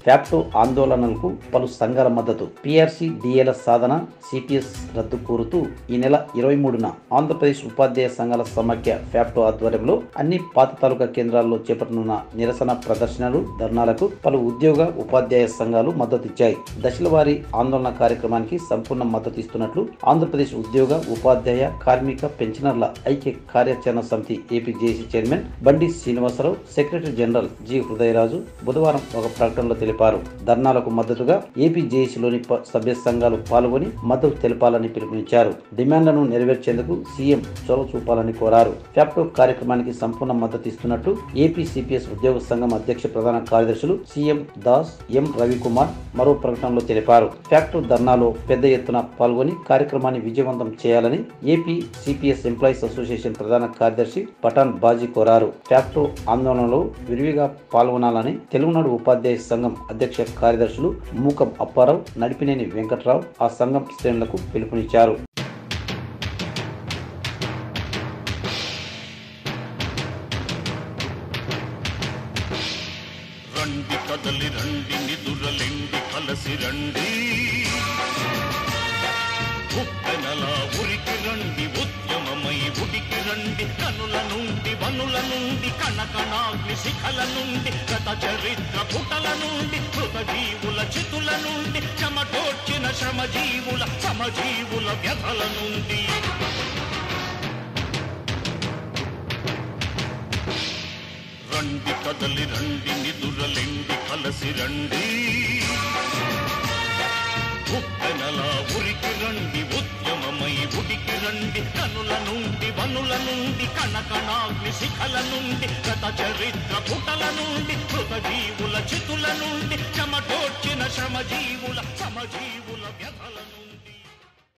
ఫ్యాప్టో ఆందోళనలకు పలు సంఘాల మద్దతు. పీఆర్సీ డిఏల సాధన, సిపిఎస్ రద్దు కోరుతూ ఈ నెల 23న ఆంధ్రప్రదేశ్ ఉపాధ్యాయ సంఘాల సమాఖ్య ఫ్యాప్టో ఆధ్వర్యంలో అన్ని పాత తాలూకా కేంద్రాల్లో చేపట్టనున్న నిరసన ప్రదర్శనలు, ధర్నాలకు పలు ఉద్యోగ ఉపాధ్యాయ సంఘాలు మద్దతిచ్చాయి. దశల వారీ ఆందోళన కార్యక్రమానికి సంపూర్ణ మద్దతు ఇస్తున్నట్లు ఆంధ్రప్రదేశ్ ఉద్యోగ ఉపాధ్యాయ కార్మిక పెన్షనర్ల ఐక్య కార్యాచరణ సమితి APJC chairman Bandi Srinivasarao, secretary general G Hrudayaraju బుధవారం ఒక ప్రకటనలో తెలిపారు. ధర్నాలకు మద్దతుగా ఏపీజేసీలోని సభ్య సంఘాలు పాల్గొని మద్దతు తెలపాలని పిలుపునిచ్చారు. డిమాండ్లను నెరవేర్చేందుకు సీఎం చొరవ చూపాలని కోరారు. ఫ్యాప్టో కార్యక్రమానికి సంపూర్ణ మద్దతు ఇస్తున్నట్టు ఏపీ సిపిఎస్ ఉద్యోగ సంఘం అధ్యక్ష ప్రధాన కార్యదర్శులు సిఎం దాస్, ఎం రవికుమార్ మరో ప్రకటనలో తెలిపారు. ఫ్యాక్టరీ ధర్నాలో పెద్ద ఎత్తున పాల్గొని కార్యక్రమాన్ని విజయవంతం చేయాలని ఏపీ సిపిఎస్ ఎంప్లాయీస్ అసోసియేషన్ ప్రధాన కార్యదర్శి పఠాన్ బాజీ కోరారు. ఫ్యాక్టరీ ఆందోళనలో విరివిగా పాల్గొనాలని తెలుగునాడు ఉపాధ్యాయ సంఘం అధ్యక్ష కార్యదర్శులు మూకం అప్పారావు, నడిపినేని వెంకట్రావు ఆ సంఘం శ్రేణులకు పిలుపునిచ్చారు. రండి కదలి రండి నిదురలెండి కలసి రండి, ఉప్పెనలా ఉరికి రండి, ఉద్యమమై ఉడికి రండి, కనుల నుండి వనుల నుండి కణకణాగ్ని శిఖల నుండి గత చరిత్ర పుటల నుండి కృతజీవుల చితుల నుండి చెమటోడ్చిన శ్రమజీవుల సమజీవుల వ్యధల నుండి రండి కదలి రండి నిదురలెండి కలసి రండి, ఉప్పెనలా ఉరికి రండి, ఉద్యమమై ఉడికి రండి, కనుల నుండి వనుల నుండి కణకణాగ్ని శిఖల నుండి గత చరిత్ర పుటల నుండి కృతజీవుల చితుల నుండి చెమటోడ్చిన శ్రమజీవుల సమజీవుల